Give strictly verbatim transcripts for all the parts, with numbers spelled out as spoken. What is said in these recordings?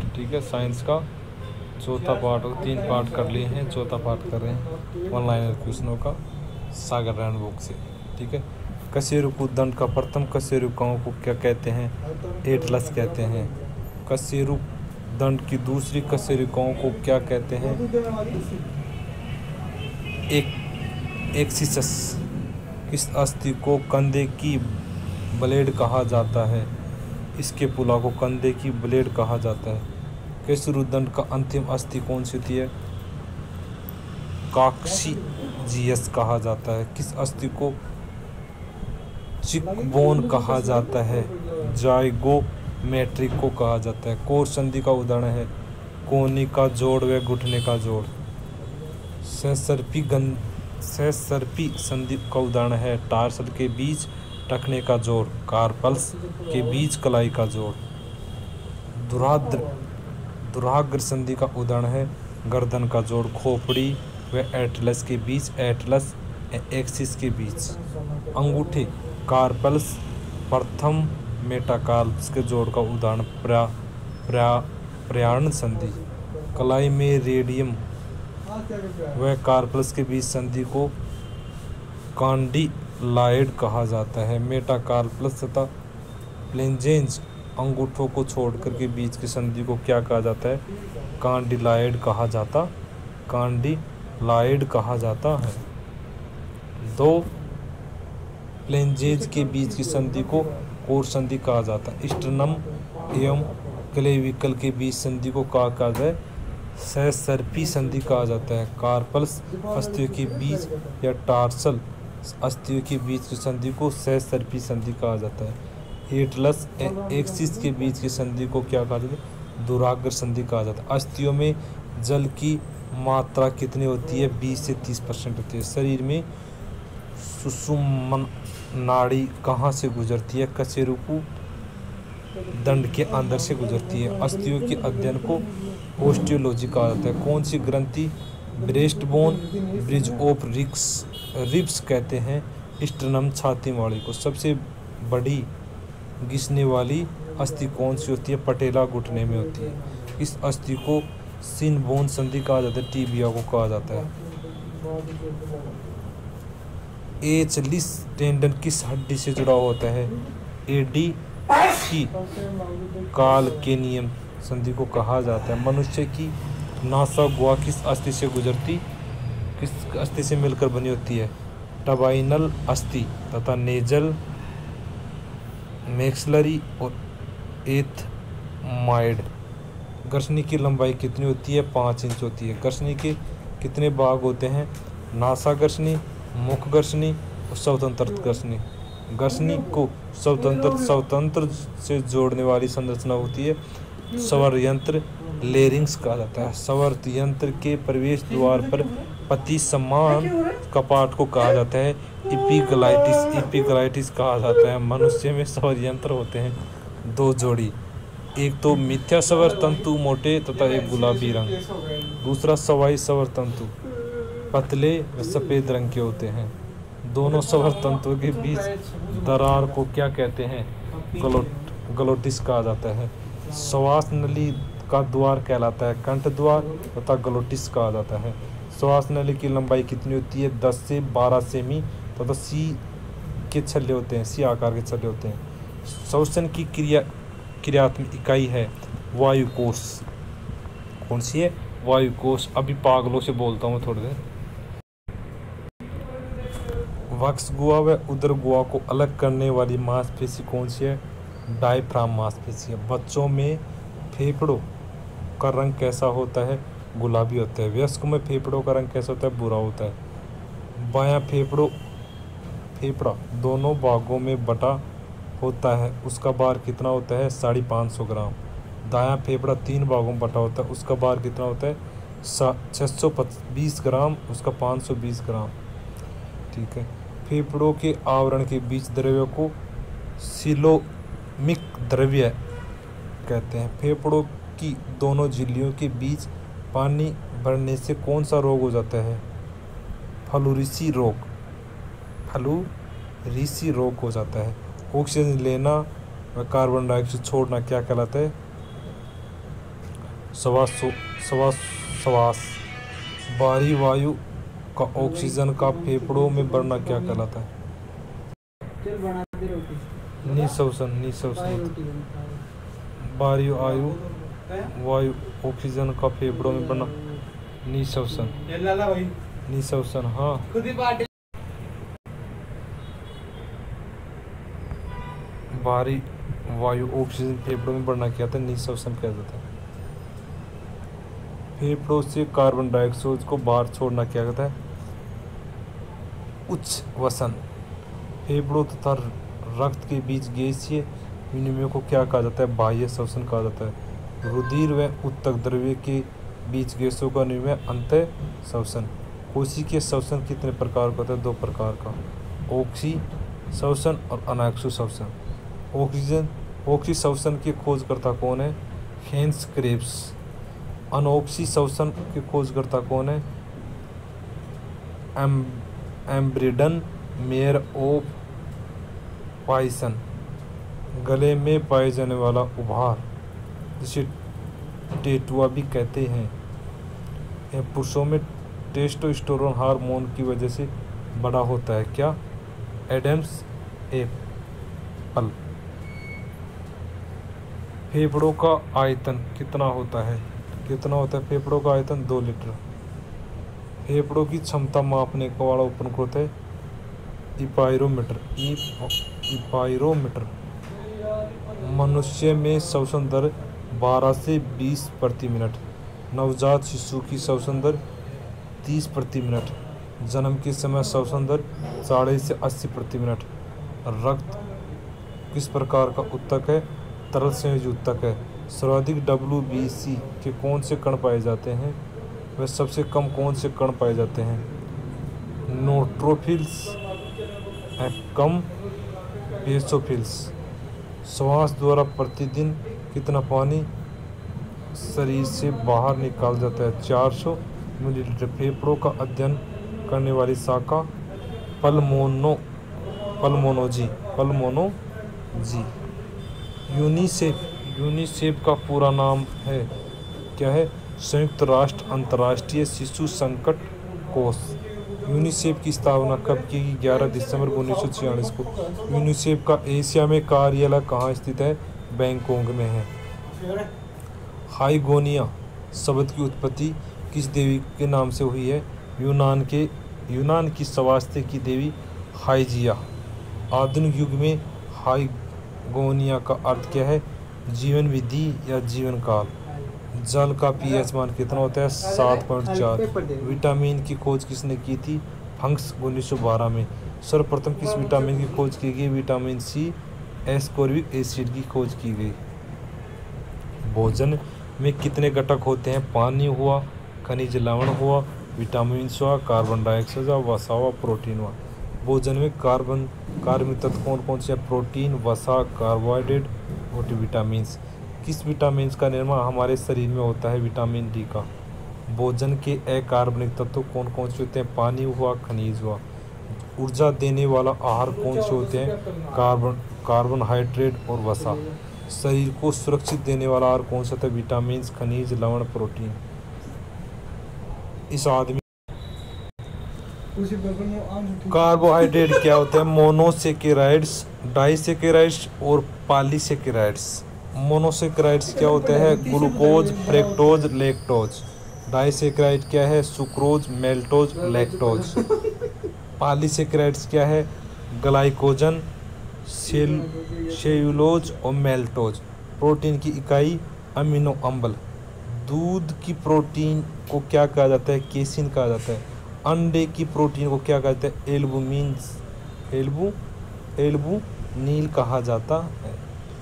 ठीक है, साइंस का चौथा पार्ट, तीन पार्ट कर लिए हैं, चौथा पार्ट कर रहे हैं वन लाइनर क्वेश्चनों का सागर रैन बुक से। ठीक है, कशेरुक दंड का प्रथम कशेरुकाओं को क्या कहते हैं? एटलस कहते हैं। कशेरुक दंड की दूसरी कशेरुकाओं को क्या कहते हैं? एक एक्सिसस। किस अस्थि को कंधे की ब्लेड कहा जाता है? इसके पुला को कंधे की ब्लेड कहा जाता है। केसरुदंड का अंतिम अस्थि कौन सी होती है? कॉक्सिजियस कहा जाता है। किस अस्थि को चिकबोन कहा जाता है? जाइगोमेट्रिक को कहा जाता है। कोर संधि का उदाहरण है कोहनी का जोड़ व घुटने का जोड़। सहसर्पी गं सहसर्पी संधि का उदाहरण है टार्सल के बीच टखने का जोड़, कार्पल्स के बीच कलाई का जोड़। दुराद्र दुराग्र संधि का उदाहरण है गर्दन का जोड़, खोपड़ी व एटलस के बीच, एटलस एक्सिस के बीच। अंगूठे कार्पल्स प्रथम मेटाकार्प्स के जोड़ का उदाहरण प्रा प्रा प्रयाण संधि। कलाई में रेडियम व कार्पल्स के बीच संधि को कॉन्डिलाइड कहा जाता है। मेटाकार्पल्स तथा फ्लेंजेंज अंगूठों को छोड़कर के बीच की संधि को क्या कहा जाता है? कॉन्डिलाइड कहा जाता कॉन्डिलाइड कहा जाता है। दो फ्लेंजेज के बीच की संधि को कोर संधि कहा जाता है। स्टर्नम एवं क्लेविकल के बीच संधि को क्या कहा जाए? सहसर्पी संधि कहा जाता है। कार्पल्स अस्थियों के बीच या टार्सल अस्थियों के बीच की संधि को सहसर्पी संधि कहा जाता है। एटलस एक्सिस के बीच की संधि को क्या कहा जाता है? दुराग्र संधि कहा जाता है। अस्थियों में जल की मात्रा कितनी होती है? बीस से तीस परसेंट होती है। शरीर में सुषुम्ना नाड़ी कहाँ से गुजरती है? कशेरुक दंड के अंदर से गुजरती है। अस्थियों के अध्ययन को ओस्टियोलॉजी कहा जाता है। कौन सी ग्रंथि breast bone bridge of ribs ribs कहते हैं? स्टर्नम छाती वाली को। सबसे बड़ी घिसने वाली अस्थि कौन सी होती है? पटेला घुटने में होती है। इस अस्थि को सिन बोन संधि कहा जाता है। टीबिया को कहा जाता है। एचलिस टेंडन किस हड्डी से जुड़ा होता है? एडी की कालकेनियम संधि को कहा जाता है। मनुष्य की नासा गुहा किस अस्थि से गुजरती किस अस्थि से मिलकर बनी होती है? टबाइनल अस्थि तथा नेजल मैक्सिलरी और एथमाइड। गर्दनी की लंबाई कितनी होती है? पाँच इंच होती है। गर्दनी के कितने भाग होते हैं? नासा गर्दनी, मुख गर्दनी और स्वतंत्र गर्दनी। गर्दनी को स्वतंत्र स्वतंत्र से जोड़ने वाली संरचना होती है स्वर यंत्र, लेरिंग्स कहा जाता है। स्वर यंत्र के प्रवेश द्वार पर पति समान कपाट को कहा जाता है इपिग्लाइटिस इपिग्लाइटिस कहा जाता है। मनुष्य में स्वर यंत्र होते हैं दो जोड़ी, एक तो मिथ्या स्वर तंतु मोटे तथा एक गुलाबी रंग, दूसरा सवाई स्वर तंतु पतले व सफेद रंग के होते हैं। दोनों स्वर तंतुओं के बीच दरार को क्या कहते हैं? ग्लोट ग्लोटिस कहा जाता है। श्वास नली का द्वार कहलाता है कंठ द्वार तथा ग्लोटिस कहा जाता है। श्वास नली की लंबाई कितनी होती है? दस से बारह सेमी तथा सी के छल्ले होते हैं, सी आकार के छल्ले होते हैं। श्वसन की क्रिया क्रियात्मक इकाई है वायुकोश। कौन सी है? वायुकोश। अभी पागलों से बोलता हूँ थोड़ी देर। वक्ष गुहा व उदर गुहा को अलग करने वाली मांसपेशी कौन सी है? डायफ्राम मांसपेशी है। बच्चों में फेफड़ों का रंग कैसा होता है? गुलाबी होता है। वयस्क में फेफड़ों का रंग कैसा होता है? भूरा होता है। बायां फेफड़ों फेफड़ा दोनों भागों में बटा होता है, उसका भार कितना होता है? साढ़े पाँच सौ ग्राम। दायां फेफड़ा तीन भागों में बटा होता है, उसका भार कितना होता है? छः सौ बीस ग्राम, उसका पाँच सौ बीस ग्राम। ठीक है। फेफड़ों के आवरण के बीच द्रव्य को सिलोमिक द्रव्य कहते हैं। फेफड़ों की दोनों झिल्लियों के बीच पानी भरने से कौन सा रोग हो जाता है? फ्लूरिसी रोग फ्लूरिसी रोग हो जाता है। ऑक्सीजन लेना व कार्बन डाइऑक्साइड छोड़ना क्या कहलाता है? श्वास श्वास श्वास बाहरी वायु का ऑक्सीजन का फेफड़ों में बढ़ना क्या कहलाता है? निःश्वसन निःश्वसन बाहरी वायु वायु ऑक्सीजन का फेफड़ों में बढ़ना निःश्वसन निःश्वसन हाँ। बाहरी वायु ऑक्सीजन फेफड़ों में बढ़ना क्या था? निःश्वसन क्या जाता है? फेफड़ों से कार्बन डाइऑक्साइड को बाहर छोड़ना क्या कहता है? उच्छ्वसन। फेफड़ों तथा रक्त के बीच गैसीय विनिमय को क्या कहा जाता है? बाह्य श्वसन कहा जाता है। रुधिर व उत्तक द्रव्य के बीच गैसों का विनिमय अंतः श्वसन। कोशिकीय श्वसन कितने प्रकार का होता है? दो प्रकार का, ऑक्सी श्वसन और अनाक्षु श्वसन। ऑक्सीजन ऑक्सी श्वसन के खोजकर्ता कौन है? Hence Krebs. अनऑक्सी श्वसन के खोजकर्ता कौन है? एम एम्ब्रिडन मेयर ऑफ पाइसन। गले में पाए जाने वाला उभार जिसे टेटुआ भी कहते हैं, यह पुरुषों में टेस्टोस्टेरोन हार्मोन की वजह से बड़ा होता है। क्या? Adam's apple. फेफड़ों का आयतन कितना होता है? कितना होता है फेफड़ों का आयतन? दो लीटर। फेफड़ों की क्षमता मापने का वाला उपकरण होता है इपायरोमीटर इपायरोमीटर। मनुष्य में श्वसन दर बारह से बीस प्रति मिनट। नवजात शिशु की श्वसन दर तीस प्रति मिनट। जन्म के समय श्वसन दर चालीस से अस्सी प्रति मिनट। रक्त किस प्रकार का उत्तक है? तरल संयोजी उत्तक है। सर्वाधिक डब्ल्यू बी सी के कौन से कण पाए जाते हैं? वह सबसे कम कौन से कण पाए जाते हैं? न्यूट्रोफिल्स कम बेसोफिल्स। श्वास द्वारा प्रतिदिन कितना पानी शरीर से बाहर निकाल जाता है? चार सौ मिलीलीटर। फेफड़ों का अध्ययन करने वाली शाखा pulmono pulmonology pulmonology. UNICEF UNICEF का पूरा नाम है क्या है? संयुक्त राष्ट्र अंतर्राष्ट्रीय शिशु संकट कोष। यूनिसेफ की स्थापना कब की गई? ग्यारह दिसंबर उन्नीस सौ छियालीस को। यूनिसेफ का एशिया में कार्यालय कहाँ स्थित है? बैंकॉक में है। हाइगोनिया शब्द की उत्पत्ति किस देवी के नाम से हुई है? यूनान के यूनान की स्वास्थ्य की देवी हाइजिया। आधुनिक युग में हाइगोनिया का अर्थ क्या है? जीवन विधि या जीवन काल। जल का पीएच मान कितना होता है? सात पॉइंट चार। विटामिन की खोज किसने की थी? फंक्स उन्नीस सौ बारह में। सर्वप्रथम किस विटामिन की खोज की गई? विटामिन सी एस्कोर्बिक एसिड की खोज की गई। भोजन में कितने घटक होते हैं? पानी हुआ, खनिज लवण हुआ, विटामिन हुआ, कार्बन डाइऑक्साइड हुआ, वसा हुआ, प्रोटीन हुआ। भोजन में कार्बन कार्बनिक तत्व कौन कौन से हैं? प्रोटीन, वसा, कार्बोहाइड्रेट और विटामिन। किस विटामिन का निर्माण हमारे शरीर में होता है? विटामिन डी का। भोजन के अकार्बनिक तत्व कौन कौन से होते हैं? पानी हुआ, खनिज हुआ। ऊर्जा देने वाला आहार कौन से होते हैं? कार्बन कार्बोहाइड्रेट और वसा। शरीर को सुरक्षित देने वाला आहार कौन सा होता है? विटामिन, खनिज, लवण, प्रोटीन। इस आदमी कार्बोहाइड्रेट क्या होते हैं? मोनोसेकेराइड्स, डाइसेकेराइड्स और पॉलीसेकेराइड्स। मोनोसेकेराइड्स क्या होते हैं? Glucose, fructose, lactose. डाइसेकेराइड क्या है? Sucrose, मेल्टोज, lactose. पॉलीसेकेराइड्स क्या है? ग्लाइकोजन, सेल सेल्यूलोज और मेल्टोज। प्रोटीन की इकाई अमीनो अम्ल। दूध की प्रोटीन को क्या कहा जाता है? केसिन कहा जाता है। अंडे की प्रोटीन को क्या कहते हैं? एल्बुमिन एल्बू एल्बुनील कहा जाता है।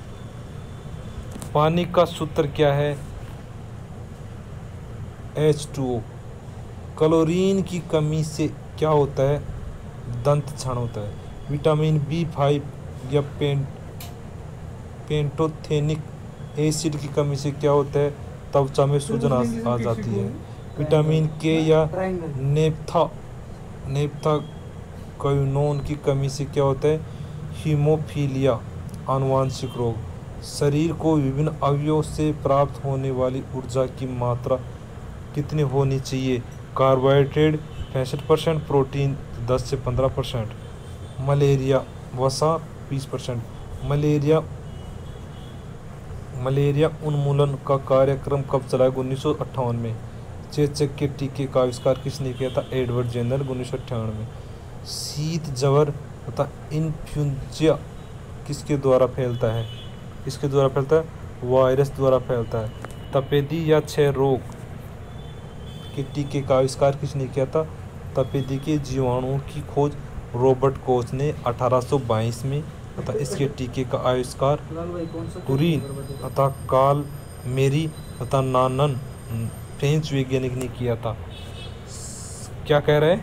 पानी का सूत्र क्या है? H two O. क्लोरीन की कमी से क्या होता है? दंत क्षरण होता है। विटामिन बी फाइव या पेंट पेंटोथेनिक एसिड की कमी से क्या होता है? त्वचा में सूजन आ, आ जाती है। विटामिन के या नेप्था नेप्थाक्विनोन की कमी से क्या होता है? हीमोफीलिया आनुवांशिक रोग। शरीर को विभिन्न अवयवों से प्राप्त होने वाली ऊर्जा की मात्रा कितनी होनी चाहिए? कार्बोहाइड्रेट पैंसठ परसेंट, प्रोटीन दस से पंद्रह परसेंट, मलेरिया वसा बीस परसेंट। मलेरिया मलेरिया उन्मूलन का कार्यक्रम कब चला गया? उन्नीस सौ अट्ठावन में। चेचक के टीके का आविष्कार किसने किया था? एडवर्ड जेनर, उन्नीस सौ अट्ठावन में। शीत ज्वर तथा इन्फ्लुएंजा किसके द्वारा फैलता है? किसके द्वारा फैलता है? वायरस द्वारा फैलता है। तपेदी या क्षय रोग के टीके का आविष्कार किसने किया था? तपेदी के जीवाणुओं की खोज रॉबर्ट कोच ने अठारह सौ बाईस में तथा इसके टीके का आविष्कार कुरीन तथा कार्ल मेरी तथा नानन फ्रेंच वैज्ञानिक ने किया था। क्या कह रहे हैं?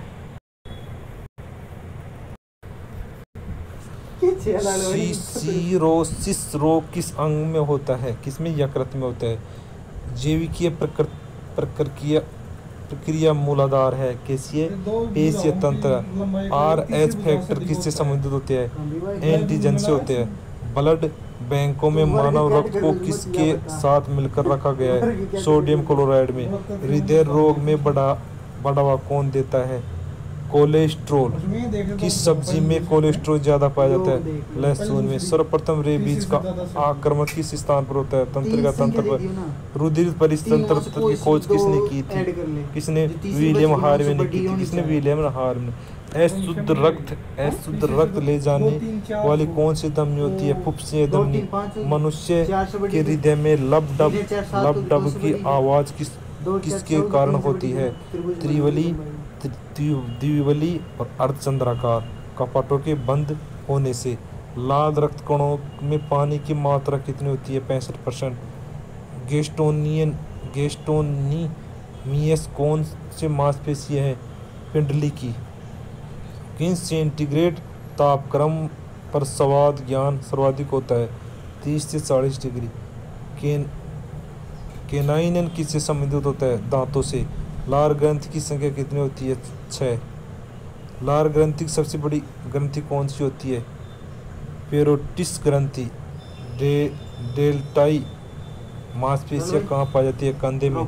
सीरोसिस रोग किस अंग में होता है? किसमें? यकृत में होता है। जैविकीय प्रक्रिया प्रक्रिया मूलाधार है। कैसी? पेशीय तंत्र। आर एच फैक्टर किससे संबंधित होते हैं? एंटीजन से होते हैं। ब्लड बैंकों में मानव रक्त को किसके साथ मिलकर रखा गया है? सोडियम क्लोराइड में। हृदय रोग में बढ़ा बढ़ावा कौन देता है? कोलेस्ट्रॉल। किस सब्जी में कोलेस्ट्रॉल ज्यादा पाया जाता है? लहसुन में। सर्वप्रथम रेबीज का आक्रमण किस स्थान पर होता है? तंत्रिका तंत्र पर। रुधिर परितंत्र की खोज किसने की थी? किसने? विलियम हार्वे ने की थी। किसने? विलियम हार्वे ने। अशुद्ध रक्त अशुद्ध रक्त ले जाने वाली कौन सी धमनी होती है? फुफ्फुसीय धमनी। मनुष्य के हृदय में लब डब लब डब की आवाज किस किसके कारण होती है? त्रिवली द्विवली और अर्धचंद्राकार कपाटों के बंद होने से। लाल रक्त कणों में पानी की मात्रा कितनी होती है? पैंसठ परसेंट। गेस्टोनियन गेस्टोनीमियस कौन से मांसपेशी है? पिंडली की। किन सेंटीग्रेड तापक्रम पर स्वाद ज्ञान सर्वाधिक होता है? तीस से चालीस डिग्री। केन केनाइन किससे संबंधित होता है? दांतों से। लार ग्रंथि की संख्या कितनी होती है? छः। लार ग्रंथि की सबसे बड़ी ग्रंथि कौन सी होती है? पेरोटिस ग्रंथि। डे डेल्टाई मांसपेशियां कहाँ पाई जाती है? कंधे में।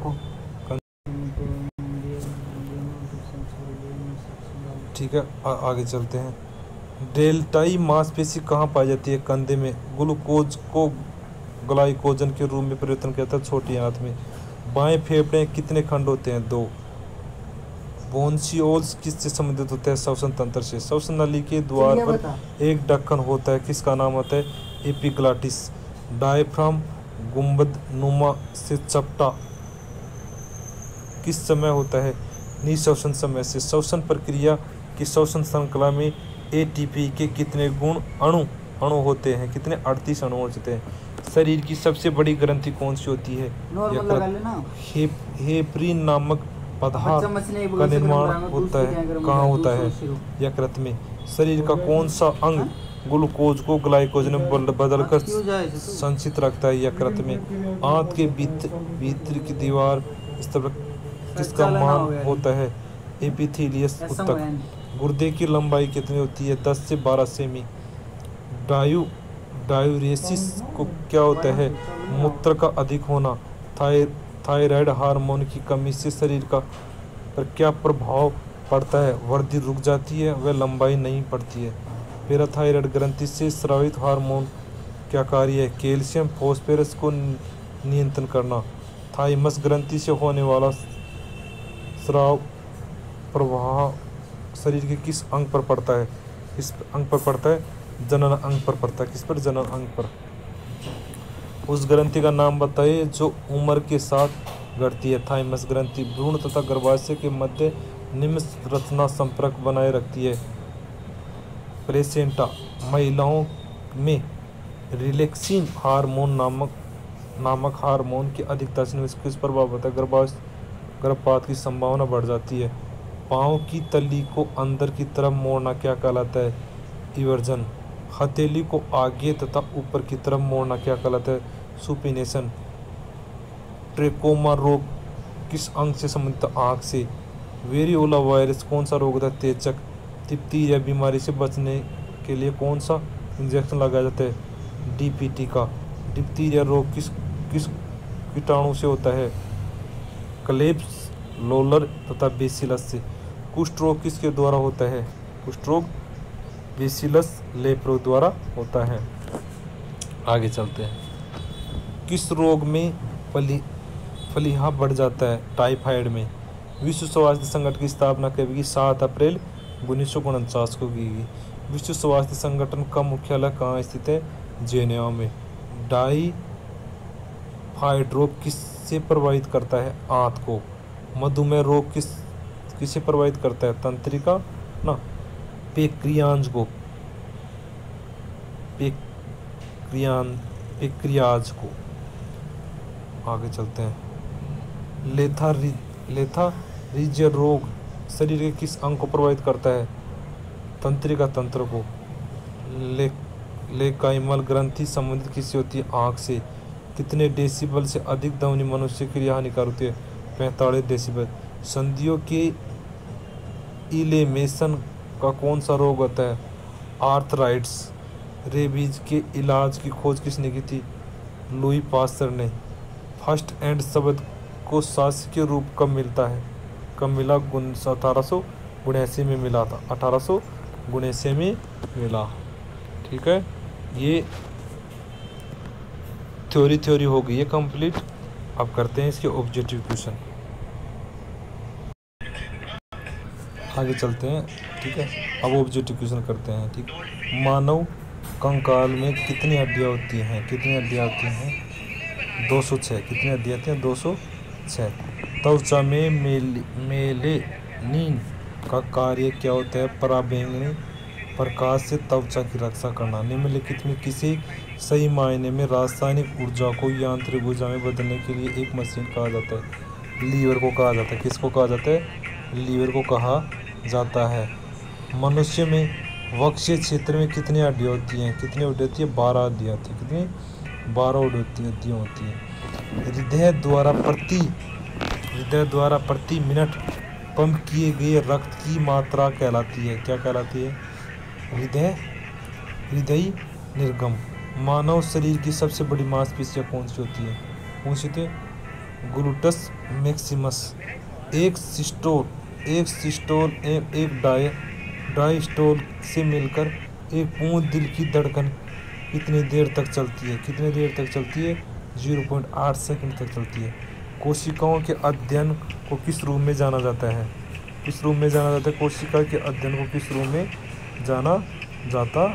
ठीक है, आ, आगे चलते हैं। डेल्टाई मांसपेशी कहाँ पाई जाती है? कंधे में। ग्लूकोज को ग्लाइकोजन के रूप में परिवर्तन किया था छोटी आंत में। बाएं फेफड़े कितने खंड होते हैं? दो। बोन्सियोल्स किससे संबंधित होते हैं? श्वसन तंत्र से। श्वसन नली के द्वार पर एक ढक्कन होता है, किसका नाम होता है? एपिग्लॉटिस। डायफ्राम गुंबद नुमा से चपटा किस समय होता है? निःश्वसन समय से। श्वसन प्रक्रिया की श्वसन श्रृंखला में एटीपी के कितने गुण अणु अणु होते हैं? कितने? अड़तीस अणु होते हैं। शरीर की सबसे बड़ी ग्रंथि कौन सी होती है? यकृत। हेपरिन नामक पदार्थ का निर्माण होता है कहाँ होता है? यकृत में। शरीर का कौन सा अंग ग्लूकोज को ग्लाइकोजन में बदलकर संचित रखता है? यकृत में। आंत के भीतर भीतर की दीवार इस तरह किसका मान होता है? एपिथेलियस ऊतक। गुर्दे की लंबाई कितनी होती है? दस से बारह सेमी। डायू डायूरेसिस को क्या होता है? मूत्र का अधिक होना। थाय थायराइड हार्मोन की कमी से शरीर का पर क्या प्रभाव पड़ता है? वृद्धि रुक जाती है, वह लंबाई नहीं पड़ती है। पैराथायराइड ग्रंथि से स्रावित हार्मोन क्या कार्य है? कैल्शियम फॉस्फोरस को नियंत्रण करना। थाइमस ग्रंथि से होने वाला स्राव प्रवाह शरीर के किस अंग पर पड़ता है? किस अंग पर पड़ता है? जनन अंग पर पड़ता है। किस पर? जनन अंग पर। उस ग्रंथि का नाम बताइए जो उम्र के साथ घटती है। थाइमस ग्रंथि भ्रूण तथा गर्भाशय के मध्य निम्न रचना संपर्क बनाए रखती है। प्लेसेंटा। महिलाओं में रिलैक्सिन हार्मोन नामक नामक हार्मोन की अधिकता से किस प्रभाव होता है? गर्भाशय गर्भपात की संभावना बढ़ जाती है। पाँव की तली को अंदर की तरफ मोड़ना क्या कहलाता है? इवर्जन। हथेली को आगे तथा ऊपर की तरफ मोड़ना क्या कहलाता है? सुपिनेशन। ट्रेकोमा रोग किस अंग से संबंधित? आँख से। वेरियोला वायरस कौन सा रोग होता है? चेचक। डिप्थीरिया बीमारी से बचने के लिए कौन सा इंजेक्शन लगाया जाता है? डीपीटी का। डिप्थीरिया रोग किस किस कीटाणु से होता है? क्लेब्स, लोलर तथा बेसिलस से। कुष्ठ रोग किसके द्वारा होता है? कुष्ठ रोग बेसिलस लेप्रो द्वारा होता है। आगे चलते हैं। किस रोग में फली फलीहा बढ़ जाता है? टाइफाइड में। विश्व स्वास्थ्य संगठन की स्थापना कब की? सात अप्रैल उन्नीस सौ उनचास को की गई। विश्व स्वास्थ्य संगठन का मुख्यालय कहाँ स्थित है? जेनेवा में। टाइफाइड रोग किससे प्रभावित करता है? आंत को। मधुमेह रोग किस किसे प्रभावित करता है? तंत्रिका ना पेक्रियाज को पेक्रियान पेक्रियाज को। आगे चलते हैं। लेथा लेथारिजिया रोग शरीर के किस अंग को प्रभावित करता है? तंत्रिका तंत्र को। ले लेकाइमल ग्रंथि संबंधित किससे होती है? आँख से। कितने डेसिबल से अधिक ध्वनि मनुष्य के लिए हानिकारक होती है? पैंतालीस डेसिबल। संधियों के इलेमेशन का कौन सा रोग होता है? आर्थराइट्स। रेबीज के इलाज की खोज किसने की थी? लुई पास्टर ने। फर्स्ट एंड शब्द को शासकीय रूप कब मिलता है? कब मिला? अठारह सौ उन्यासी में मिला था। अठारह सौ उन्यासी में मिला। ठीक है, ये थ्योरी थ्योरी हो गई है कंप्लीट। अब करते हैं इसके ऑब्जेक्टिव क्वेश्चन। आगे चलते हैं। ठीक है, अब ऑब्जेक्टिव क्वेश्चन करते हैं। ठीक, मानव कंकाल में कितनी हड्डियां होती हैं? कितनी हड्डियां होती हैं? दो सौ छः। कितनी हड्डियां होती हैं? दो सौ छः। त्वचा में मेल मेलेनिन का कार्य क्या होता है? पराबैंगनी प्रकाश से त्वचा की रक्षा करना। निम्नलिखित में किसे सही मायने में रासायनिक ऊर्जा को यांत्रिक ऊर्जा में बदलने के लिए एक मशीन कहा जाता है? लीवर को कहा जाता है। किसको कहा जाता है? लीवर को कहा जाता है। मनुष्य में वक्षीय क्षेत्र में कितनी हड्डियाँ होती हैं? कितनी हड्डियाँ होती है? बारह हड्डियाँ होती हैं। कितनी? बारह हड्डियाँ होती हैं। हृदय द्वारा प्रति हृदय द्वारा प्रति मिनट पंप किए गए रक्त की मात्रा कहलाती है? क्या कहलाती है? हृदय हृदय निर्गम। मानव शरीर की सबसे बड़ी मांसपेशियाँ कौन सी होती है? कौन सी होती है? Gluteus maximus. एक सिस्टोल एक सिस्टोल एक डाय डायस्टोल से मिलकर एक पूर्ण दिल की धड़कन कितनी देर तक चलती है? कितनी देर तक चलती है? ज़ीरो पॉइंट आठ सेकंड तक चलती है। कोशिकाओं के अध्ययन को किस रूप में जाना जाता है? किस रूप में जाना जाता है? कोशिका के अध्ययन को किस रूप में जाना जाता?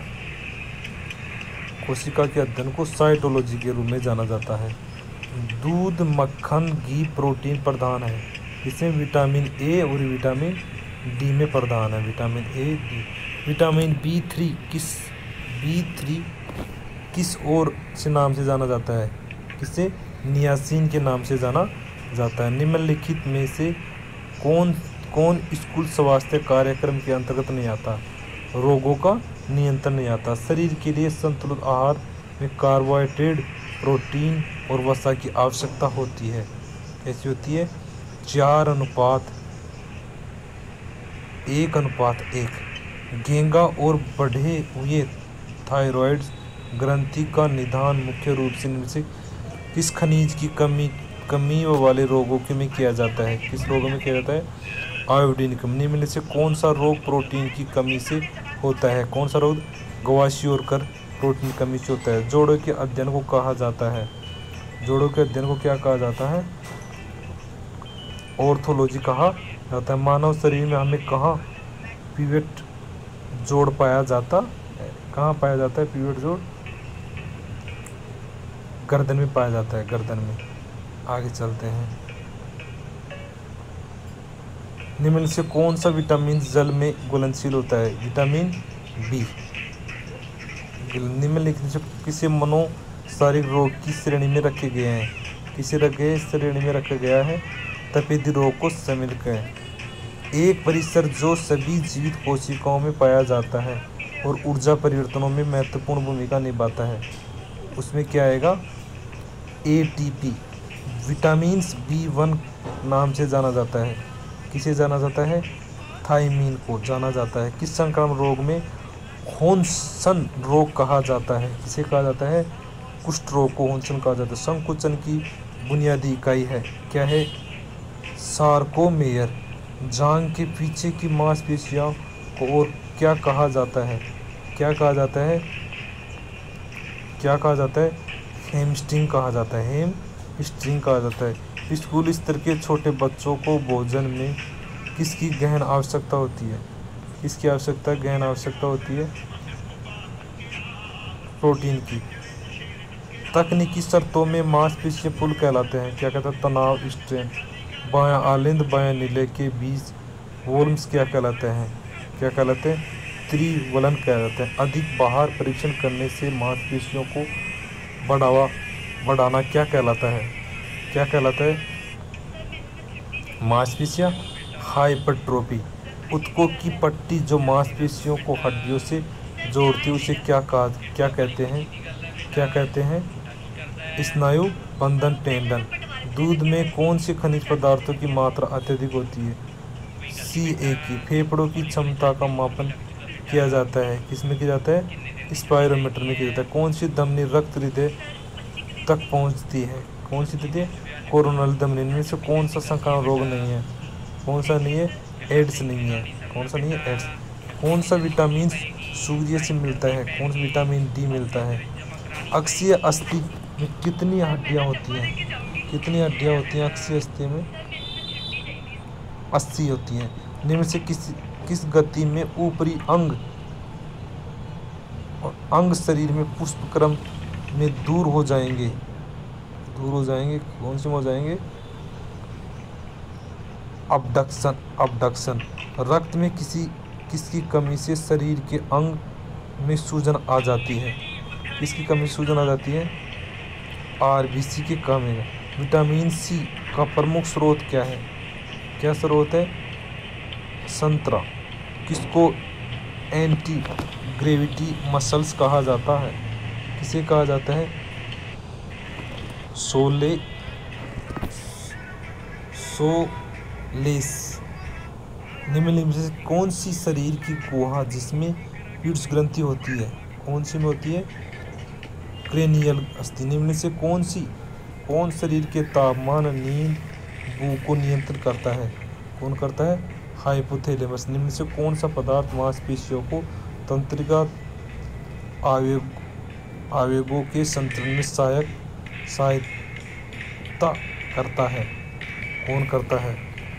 कोशिका के अध्ययन को साइटोलॉजी के रूप में जाना जाता है। दूध, मक्खन, घी प्रोटीन प्रधान है। इसमें विटामिन ए और विटामिन डी में प्रधान है। Vitamin A, D. Vitamin B three किस बी थ्री किस और से नाम से जाना जाता है? किसे? नियासिन के नाम से जाना जाता है। निम्नलिखित में से कौन कौन स्कूल स्वास्थ्य कार्यक्रम के अंतर्गत नहीं आता? रोगों का नियंत्रण नहीं आता। शरीर के लिए संतुलित आहार में कार्बोहाइड्रेट, प्रोटीन और वसा की आवश्यकता होती है। कैसी होती है? चार अनुपात एक अनुपात एक। घेंगा और बढ़े हुए थायराइड ग्रंथि का निदान मुख्य रूप से इनमें से किस खनिज की कमी कमी वाले रोगों के में किया जाता है? किस रोगों में किया जाता है? आयोडीन कमी। निम्न से कौन सा रोग प्रोटीन की कमी से होता है? कौन सा रोग? गवाशियोरकर प्रोटीन की कमी से होता है। जोड़ों के अध्ययन को कहा जाता है? जोड़ों के अध्ययन को क्या कहा जाता है? ऑर्थोलॉजी कहा जाता है। मानव शरीर में हमें कहाँ पिवट जोड़ पाया जाता है? कहाँ पाया जाता है पिवट जोड़? गर्दन में पाया जाता है। गर्दन में। आगे चलते हैं। निम्न से कौन सा विटामिन जल में घुलनशील होता है? Vitamin B. निम्नलिखित से किसी मनो शारीरिक रोग की श्रेणी में रखे गए हैं? किसी रखे श्रेणी में रखा गया है? तपेदी रोग को शामिल करें। एक परिसर जो सभी जीवित कोशिकाओं में पाया जाता है और ऊर्जा परिवर्तनों में महत्वपूर्ण भूमिका निभाता है, उसमें क्या आएगा? A T P. Vitamin B one नाम से जाना जाता है। किसे जाना जाता है? थायमीन को जाना जाता है। किस संक्रामक रोग में होनसन रोग कहा जाता है? किसे कहा जाता है? कुष्ठ रोग को होंसन कहा जाता है। संकुचन की बुनियादी इकाई है क्या है? सार्कोमेयर। जांघ के पीछे की मांसपेशियों को और क्या कहा जाता है? क्या कहा जाता है? क्या कहा जाता है? हेमस्ट्रिंग कहा जाता है। हेमस्ट्रिंग कहा जाता है। स्कूल स्तर के छोटे बच्चों को भोजन में किसकी गहन आवश्यकता होती है? किसकी आवश्यकता गहन आवश्यकता होती है? प्रोटीन की। तकनीकी शर्तों में मांसपेशियां पुल कहलाते हैं। क्या कहता है? तनाव, स्ट्रेन। बायां आलिंद बायां नीले के बीच वॉल्व्स क्या कहलाते हैं? क्या कहलाते हैं? त्रिवलन कहलाते हैं। अधिक बाहर परीक्षण करने से मांसपेशियों को बढ़ावा बढ़ाना क्या कहलाता है? क्या कहलाता है? मांसपेशियां हाइपरट्रोफी। ऊतकों की पट्टी जो मांसपेशियों को हड्डियों से जोड़ती है उसे क्या कहा क्या कहते हैं? क्या कहते हैं? स्नायु बंधन टेंडन। दूध में कौन से खनिज पदार्थों की मात्रा अत्यधिक होती है? सी ए की। फेफड़ों की क्षमता का मापन किया जाता है किसमें किया जाता है? स्पायरोमीटर में किया जाता है। कौन सी धमनी रक्त हृदय तक पहुंचती है? कौन सी हृदय? कोरोनल धमनी। इनमें से कौन सा संक्रामक रोग नहीं है? कौन सा नहीं है? एड्स नहीं है। कौन सा नहीं है? एड्स। कौन सा विटामिन सूर्य से मिलता है? कौन सा विटामिन डी मिलता है? अक्षीय अस्थि में कितनी हड्डियां होती हैं? कितनी हड्डियां होती हैं अक्षीय अस्थि में? अस्सी होती हैं। निम्न से किस किस गति में ऊपरी अंग और अंग शरीर में पुष्पक्रम में दूर हो जाएंगे? दूर हो जाएंगे। कौन से में हो जाएंगे? अबडक्शन। अबडक्शन। रक्त में किसी किसकी कमी से शरीर के अंग में सूजन आ जाती है? किसकी कमी से सूजन आ जाती है? आरबीसी की कमी में। विटामिन सी का प्रमुख स्रोत क्या है? क्या स्रोत है? संतरा। किसको एंटी ग्रेविटी मसल्स कहा जाता है? किसे कहा जाता है? सोले सोलेस। निम्नलिखित में से कौन सी शरीर की गुहा जिसमें पीट्स ग्रंथि होती है? कौन सी में होती है? क्रेनियल अस्थि। निम्न से कौन सी कौन शरीर के तापमान नींद भूख को नियंत्रित करता है? कौन करता है? हाइपोथैलेमस। निम्न से कौन सा पदार्थ मांसपेशियों को तंत्रिका आवेग आवेगों के संतुलन में सहायक सहायता करता है? कौन करता है?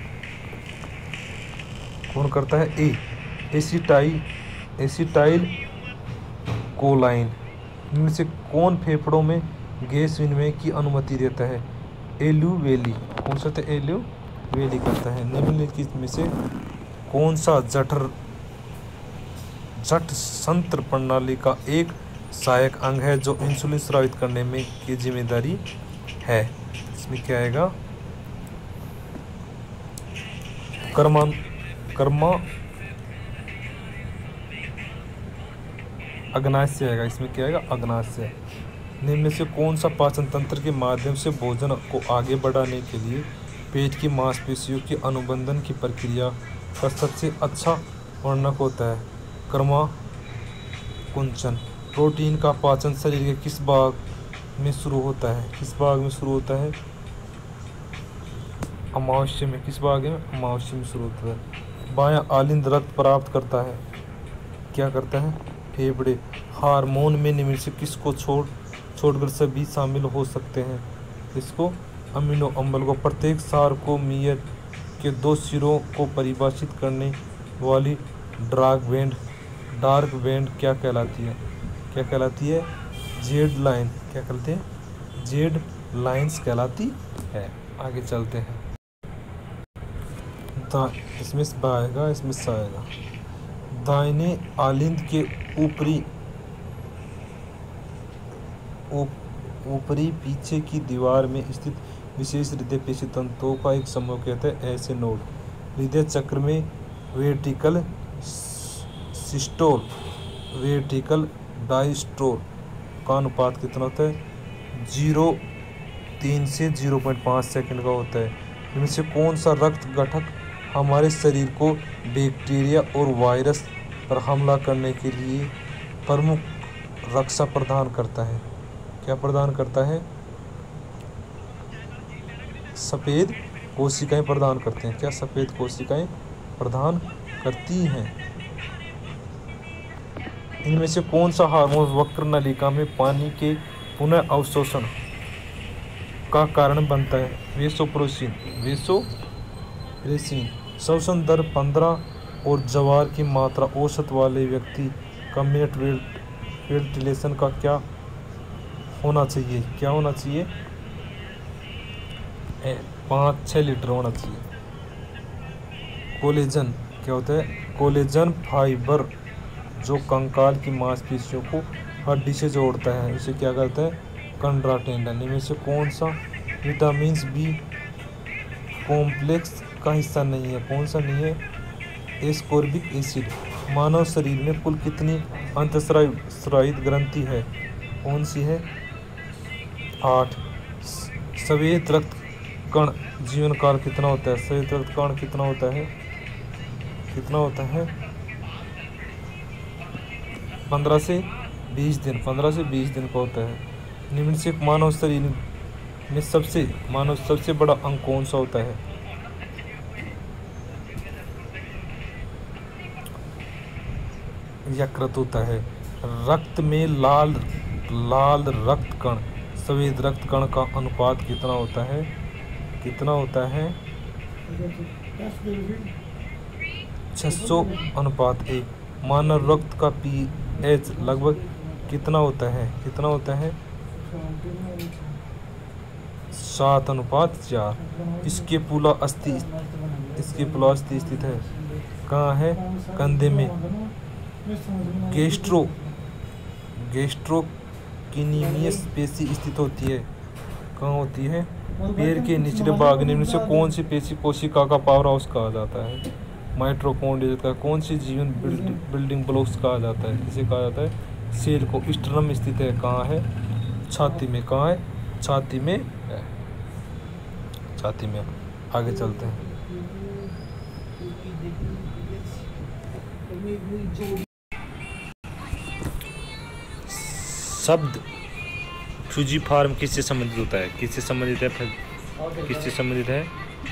कौन करता है? A acetyl acetylcholine. इनमें से कौन फेफड़ों में गैस विनिमय की अनुमति देता है? एल्यूवेली। कौन सा? एल्यूवेली करता है। निम्नलिखित में से कौन सा जठर जठ संत्र प्रणाली का एक सहायक अंग है जो इंसुलिन स्रावित करने में की जिम्मेदारी है? इसमें क्या आएगा? कर्मा कर्मा अग्नाशय आएगा। इसमें क्या आएगा? अग्नाशय। निम्न में से कौन सा पाचन तंत्र के माध्यम से भोजन को आगे बढ़ाने के लिए पेट की मांसपेशियों के अनुबंधन की प्रक्रिया का सबसे अच्छा वर्णक होता है? कर्मा कुंचन। प्रोटीन का पाचन शरीर के किस भाग में शुरू होता है? किस भाग में शुरू होता है? अमावस्या में। किस भाग में? अमावस्या में शुरू होता है। बायां आलिंद रक्त प्राप्त करता है। क्या करता है? फेफड़े। हार्मोन में निम्न से किसको छोड़ छोड़कर सभी शामिल हो सकते हैं? इसको अमीनो अम्ल को। प्रत्येक सार्कोमेयर के दो सिरों को परिभाषित करने वाली डार्क बैंड डार्क बैंड क्या कहलाती है? क्या कहलाती है? Z line. क्या कहते हैं? जेड लाइंस कहलाती है। आगे चलते हैं। दा इसमें स आएगा, इसमें स आएगा। दाहिने आलिंद के ऊपरी ऊपरी पीछे की दीवार में स्थित विशेष हृदय पेशी तंतुओं का एक समूह कहते हैं ऐसे नोड। हृदय चक्र में वेंट्रिकल सिस्टोल वेंट्रिकल डायस्टोल का अनुपात कितना होता है? जीरो तीन से जीरो पॉइंट पाँच सेकेंड का होता है। इनमें से कौन सा रक्त घटक हमारे शरीर को बैक्टीरिया और वायरस पर हमला करने के लिए प्रमुख रक्षा प्रदान करता है? क्या प्रदान करता है? सफ़ेद कोशिकाएं प्रदान करते हैं। क्या सफ़ेद कोशिकाएं प्रदान करती हैं? इनमें से कौन सा हार्मोन वक्र नलिका में पानी के पुनः अवशोषण का कारण बनता है? वेसोप्रेसिन। वेसोप्रेसिन। श्वसन दर पंद्रह और ज्वार की मात्रा औसत वाले व्यक्ति का मिनट वेंटिलेशन का क्या होना चाहिए? क्या होना चाहिए? पाँच छः लीटर होना चाहिए। कोलेजन क्या होता है? कोलेजन फाइबर जो कंकाल की मांसपेशियों को हड्डी से जोड़ता है उसे क्या कहते हैं? कंड्राटेंडन। इनमें से कौन सा विटामिन बी कॉम्प्लेक्स का हिस्सा नहीं है? कौन सा नहीं है? Ascorbic acid. मानव शरीर में कुल कितनी अंतःस्रावित ग्रंथि है? कौन सी है? आठ। श्वेत रक्त कण जीवन काल कितना होता है? श्वेत रक्त कण कितना होता है? कितना होता है? पंद्रह से बीस दिन। पंद्रह से बीस दिन का होता है। निम्न से मानव शरीर में सबसे मानव सबसे बड़ा अंग कौन सा होता है? यकृत होता है। रक्त में लाल लाल रक्त कण श्वेत रक्त कण का अनुपात कितना होता है? कितना होता है? छह सौ अनुपात एक। मानव रक्त का पीएच लगभग कितना होता है? कितना होता है? सात अनुपात चार। इसके पुला अस्थि इसके पुला अस्थि स्थित है कहाँ है? कंधे में। गैस्ट्रो गैस्ट्रोकिनीमियस पेशी स्थित होती है कहाँ होती है? पैर के निचले भाग। निम्न से कौन सी पेशी कोशिका का पावर हाउस कहा जाता है? माइटोकॉन्ड्रिया का। कौन सी जीवन बिल्डिंग ब्लॉक्स कहा जाता है? किसे कहा जाता है? सेल को। स्टर्नम स्थित है कहाँ है? छाती में। कहाँ है? छाती में है। छाती में। आगे चलते हैं। शब्द फ्यूजिफार्म किससे संबंधित होता है? किससे संबंधित है? किससे संबंधित है?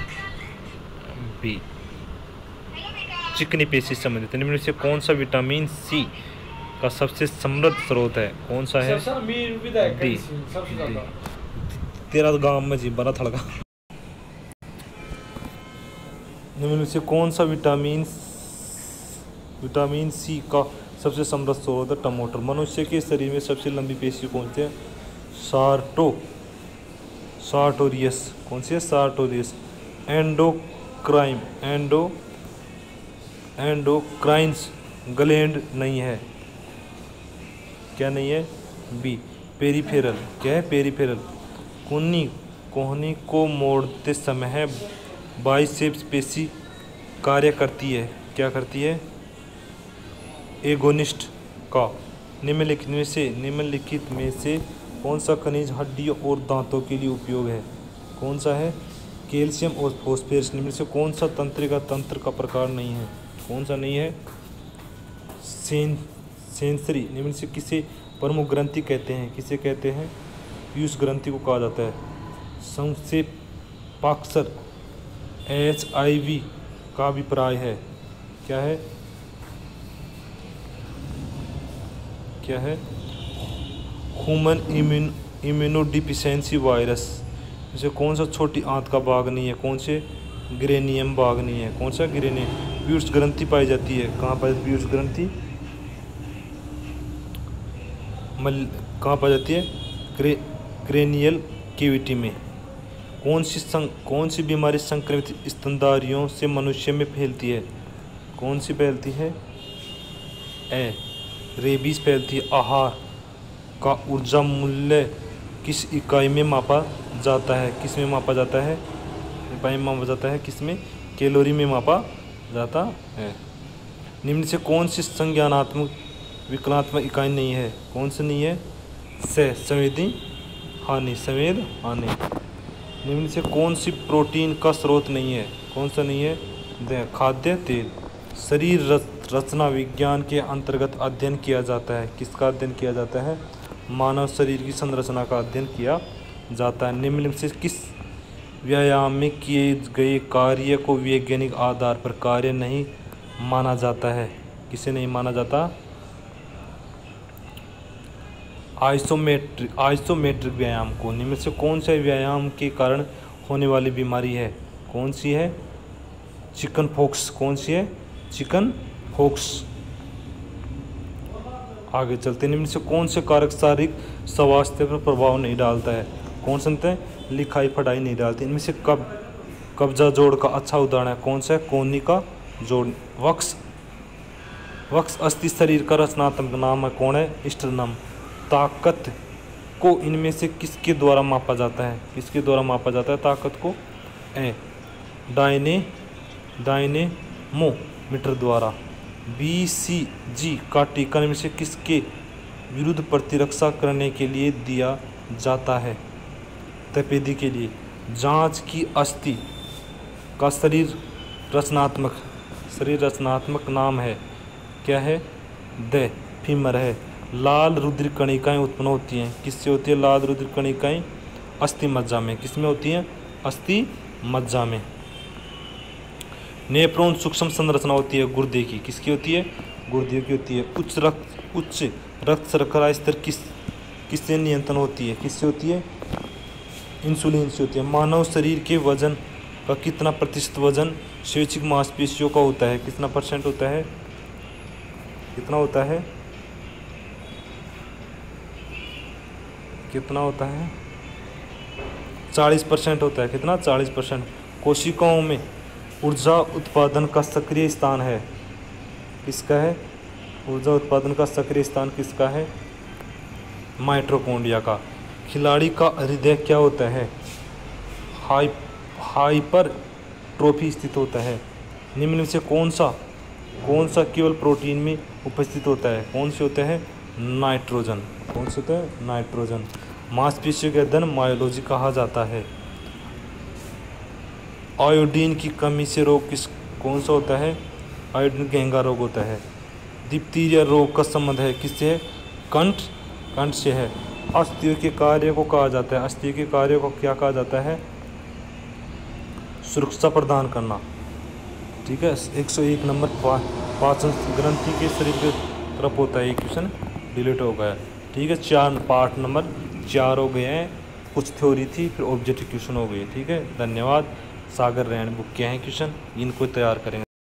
बी चिकनी पेशी से संबंधित है। निम्न से कौन सा विटामिन सी का सबसे समृद्ध स्रोत है? कौन सा है? डी। तेरा गांव में जी बड़ा थड़का। निम्न से कौन सा विटामिन विटामिन सी का सबसे समृद्ध स्रोत है? टमाटर। मनुष्य के शरीर में सबसे लंबी पेशी कौन सी है? Sarto sartorius. कौन सी है? Sartorius. Endocrine endo endocrines gland नहीं है। क्या नहीं है? B peripheral. क्या है? पेरिफेरल। कुन्नी कोहनी को मोड़ते समय बाइसेप्स पेशी कार्य करती है। क्या करती है? एगोनिस्ट का। निम्नलिखित में से निम्नलिखित में से कौन सा खनिज हड्डियों और दांतों के लिए उपयोग है? कौन सा है? कैल्शियम और फॉस्फोरस। निम्न से कौन सा तंत्रिका तंत्र का प्रकार नहीं है? कौन सा नहीं है? सें सेंसरी। निम्न से किसे प्रमुख ग्रंथि कहते हैं? किसे कहते हैं? पीयूष ग्रंथि को कहा जाता है। संक्षेपाक्षर एच आई वी का अभिप्राय है। क्या है? क्या है? Human immune immunodeficiency virus. जैसे कौन सा छोटी आंत का भाग नहीं है? कौन से? ग्रेनियम भाग नहीं है। कौन सा? ग्रेनियम। पीयूष ग्रंथि पाई जाती है कहाँ पाई? पीयूष ग्रंथि मल कहाँ पाई जाती है? क्रे क्रेनियल कैविटी में। कौन सी सं कौन सी बीमारी संक्रमित स्तनधारियों से मनुष्य में फैलती है? कौन सी फैलती है? ए रेबीज फैलती है। आहार का ऊर्जा मूल्य किस इकाई में मापा जाता है? किस में मापा जाता है? इकाई में मापा जाता है किस में? कैलोरी में मापा जाता है। निम्न से कौन सी संज्ञानात्मक विकलात्मक इकाई नहीं है? कौन सी नहीं है? से संवेदी हानि संवेद हानि। निम्न से कौन सी प्रोटीन का स्रोत नहीं है? कौन सा नहीं है? खाद्य तेल। शरीर रचना विज्ञान के अंतर्गत अध्ययन किया जाता है। किसका अध्ययन किया जाता है? मानव शरीर की संरचना का अध्ययन किया जाता है। निम्नलिखित से किस व्यायाम में किए गए कार्य को वैज्ञानिक आधार पर कार्य नहीं माना जाता है? किसे नहीं माना जाता? आइसोमेट्रिक आइसोमेट्रिक व्यायाम को। निम्न से कौन से व्यायाम के कारण होने वाली बीमारी है? कौन सी है? Chickenpox. कौन सी है? Chickenpox. आगे चलते। निम्न से कौन से कारक शारीरिक स्वास्थ्य पर प्रभाव नहीं डालता है? कौन सुनते हैं? लिखाई पढ़ाई नहीं डालती। इनमें से कब कब्जा जोड़ का अच्छा उदाहरण है? कौन सा है? कोहनी का जोड़। वक्स वक्स अस्थि शरीर का रचनात्मक नाम है। कौन है? स्टर्नम। ताकत को इनमें से किसके द्वारा मापा जाता है? किसके द्वारा मापा जाता है ताकत को? ए डायने डायनेमोमीटर द्वारा। बी सी जी का टीका इनमें से किसके विरुद्ध प्रतिरक्षा करने के लिए दिया जाता है? तपेदी के लिए। जांच की अस्थि का शरीर रचनात्मक शरीर रचनात्मक नाम है क्या है? द फीमर है। लाल रुधिर कणिकाएं उत्पन्न होती हैं किससे होती है? लाल रुधिर कणिकाएं अस्थि मज्जा में। किसमें होती हैं? अस्थि मज्जा में। नेफ्रॉन सूक्ष्म संरचना होती है गुर्दे की। किसकी होती है? गुर्दे की होती है। उच्च रक्त उच्च रक्त शर्करा स्तर किस किससे नियंत्रण होती है? किससे होती है? इंसुलिन से होती है। मानव शरीर के वजन का कितना प्रतिशत वजन स्वैच्छिक मांसपेशियों का होता है? कितना परसेंट होता है? कितना होता है? कितना होता है? चालीस परसेंट होता है। कितना? चालीस परसेंट। कोशिकाओं में ऊर्जा उत्पादन का सक्रिय स्थान है किसका है? ऊर्जा उत्पादन का सक्रिय स्थान किसका है? माइटोकॉन्ड्रिया का। खिलाड़ी का हृदय क्या होता है? हाई हाइपरट्रोफी स्थित होता है। निम्न में से कौन सा कौन सा केवल प्रोटीन में उपस्थित होता है? कौन से होता है? नाइट्रोजन। कौन से होता है? नाइट्रोजन। मांसपेशियों का अध्ययन मायोलॉजी कहा जाता है। आयोडीन की कमी से रोग किस कौन सा होता है? आयोडीन गहंगा रोग होता है। डिप्थीरिया रोग का संबंध है किससे है? कंठ कंठ से है। अस्थियों के कार्य को कहा जाता है अस्थियों के कार्य को क्या कहा जाता है? सुरक्षा प्रदान करना। ठीक है। एक सौ एक नंबर पा, पाचन ग्रंथि के शरीर के तरफ होता है। ये क्वेश्चन डिलीट हो गया। ठीक है। चार पार्ट नंबर चार हो गए हैं। कुछ थ्योरी थी फिर ऑब्जेक्टिव क्वेश्चन हो गए। ठीक है। धन्यवाद। सागर रैन बुक के हैं क्वेश्चन, इनको तैयार करेंगे।